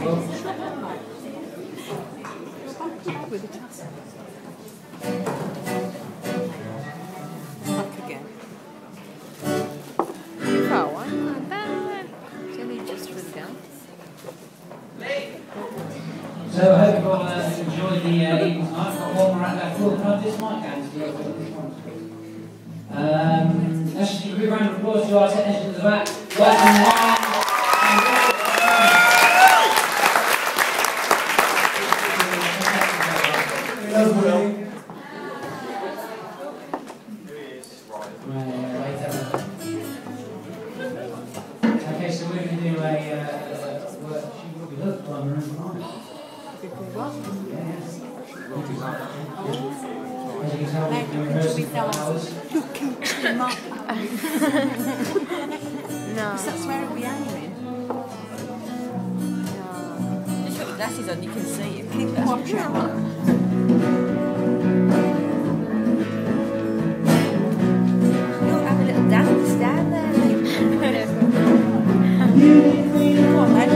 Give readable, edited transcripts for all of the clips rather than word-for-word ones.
With a tassel. Back again. Oh, why not that? It's only just for the dance. So I hope you all enjoyed the evening tonight. I've got one more act left. Cool, can I have this mic down to you? Let's just give a big round of applause to our technicians at the back. Welcome. Okay, so we're going to do a work. She will be hooked by Maroon 5. Yes. As you can tell, we've been rehearsing for hours. No. Because that's where it'll be hanging. No. Just got your glasses on, you can see it. Keep watching. You'll have a little dance down there. What then?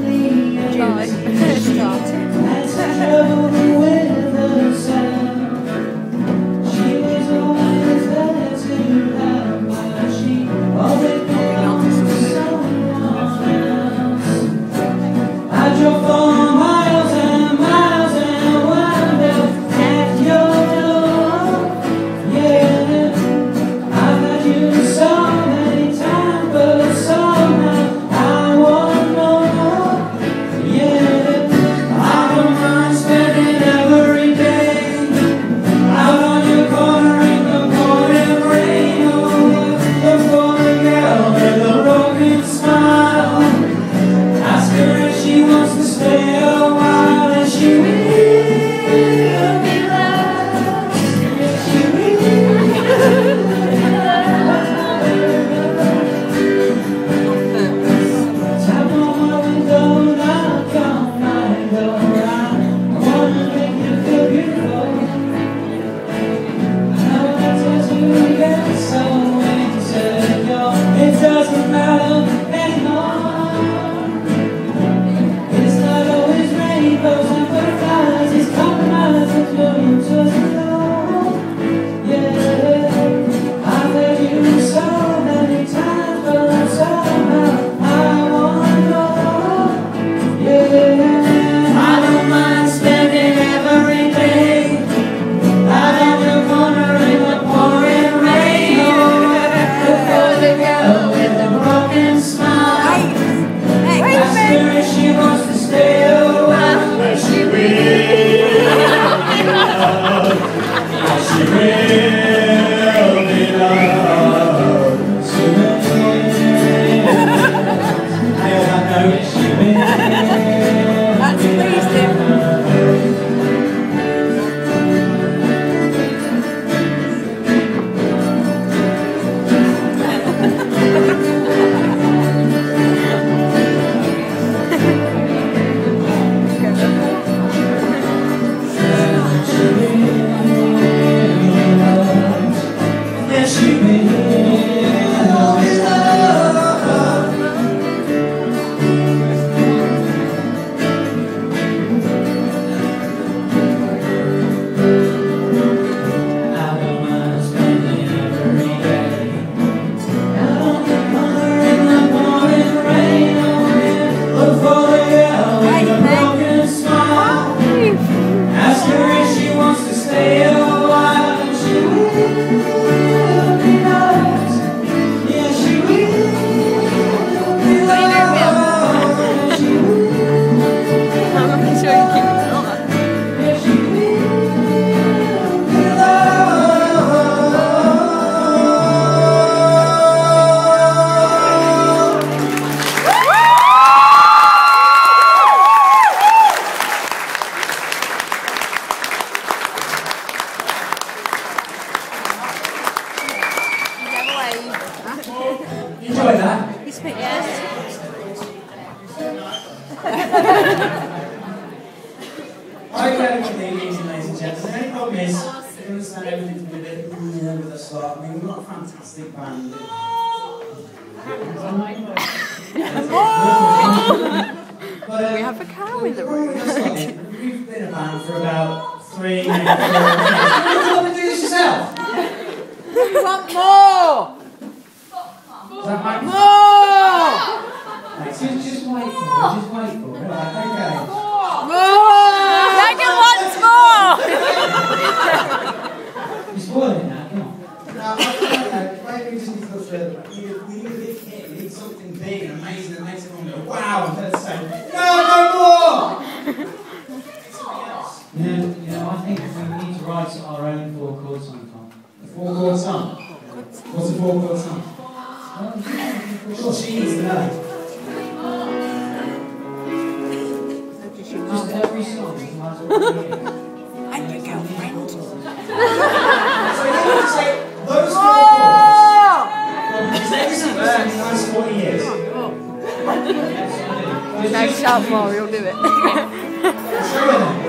Enjoy that. You speak, yes. Okay, ladies and gentlemen. The only problem is, we understand everything's been a bit with us lot. I mean, we've got a fantastic band. But, We have a cow in the room. We've been a band for about 3 minutes. You want to do this yourself? We want more! Is that right? More! Right, just wait for it. Just wait for it. Right, okay. More! Megan wants more! You're spoiling it now, come on. Now, maybe we just need to go further back. We need a big hit. We need something big and amazing that makes everyone go, wow, and let's say, no more! You know, I think we need to write our own 4-chord song, Tom. A 4-chord song? What's a 4-chord song? Well, she needs to know. Just every song is nice And your girlfriend. So you need to say those 4 chords. Every single song in the last 40 years. No, shout more, you'll do it. Show them.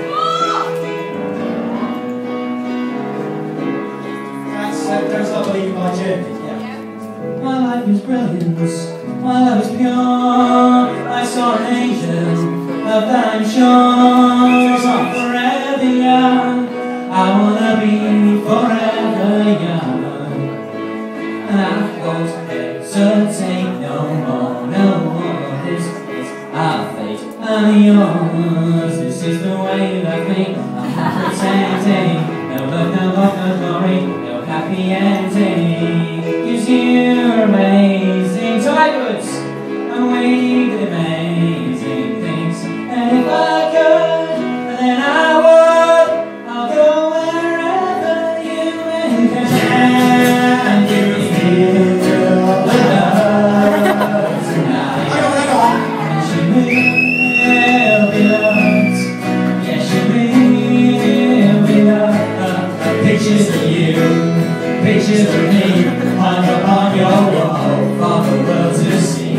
That's Don't Stop Believing by Journey. My life is brilliant, my love is pure. I saw an angel, of that I'm sure. Forever young, I wanna be forever young. And I won't hesitate no more, this is our fate and yours. This is the way you love me, I'm not pretending. No love, no glory, no happy ending. 'Cause you're amazing. So backwards, and we did amazing things. And if I could, then I would. I'll go wherever you can. Give me the love tonight. And she will be loved. Yeah, she will be loved. Pictures of you, pictures of me, hung upon your wall for the world to see.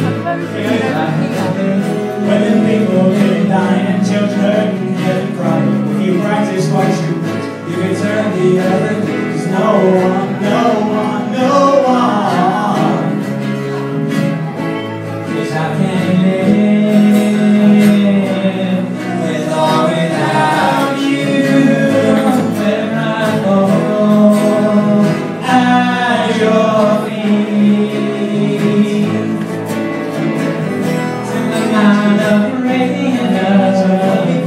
When people get dying and children get crying, if you practice what you preach, you can turn the other way. 'Cause no one is how can you live with or without you. When I fall at your feet, to the man of radio,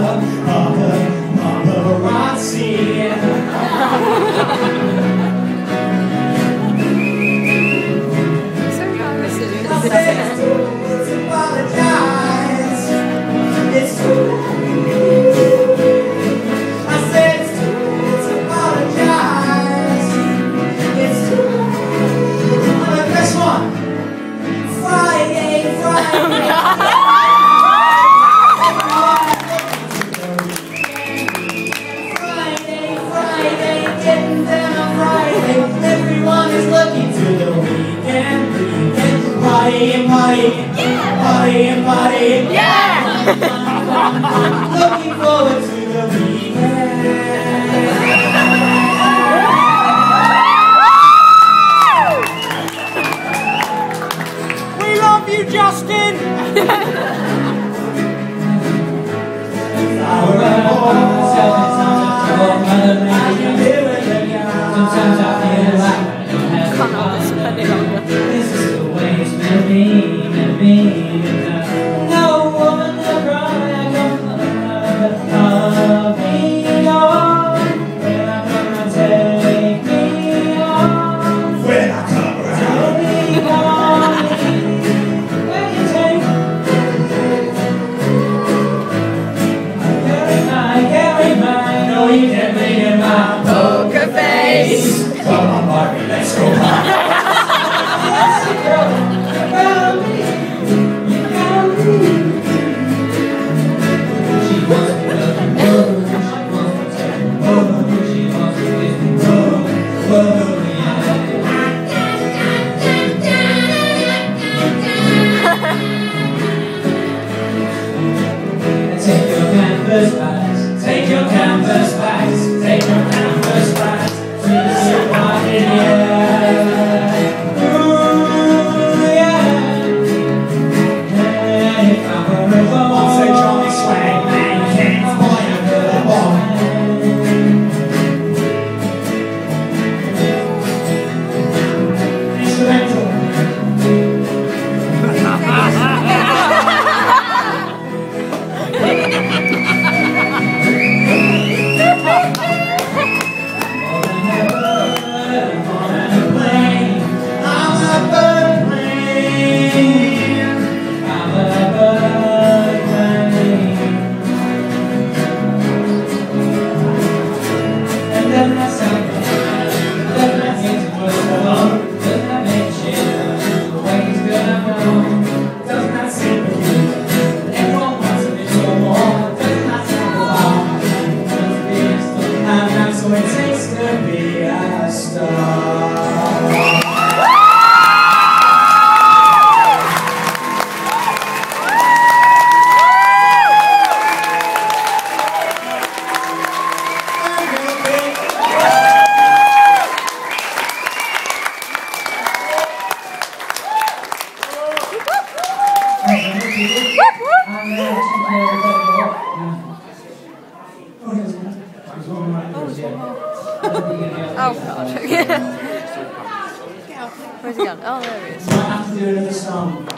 paparazzi. So embarrassing. Let's apologize. It's true. I said it's true. Let's apologize. It's true. Alright, next one. Friday. Friday, getting down on Friday. Everyone is looking to the weekend. Party, Yeah! looking forward to the weekend. We love you, Justin! Sometimes I feel like I Can't hold this any longer. this is the way it's meant to be. No woman will cry, I come I'll be on. When I come around, take me on. When I come around, take me on. When you take one right there, yeah. Oh god. Where's he gone? Oh, there he is. Might have to do another song.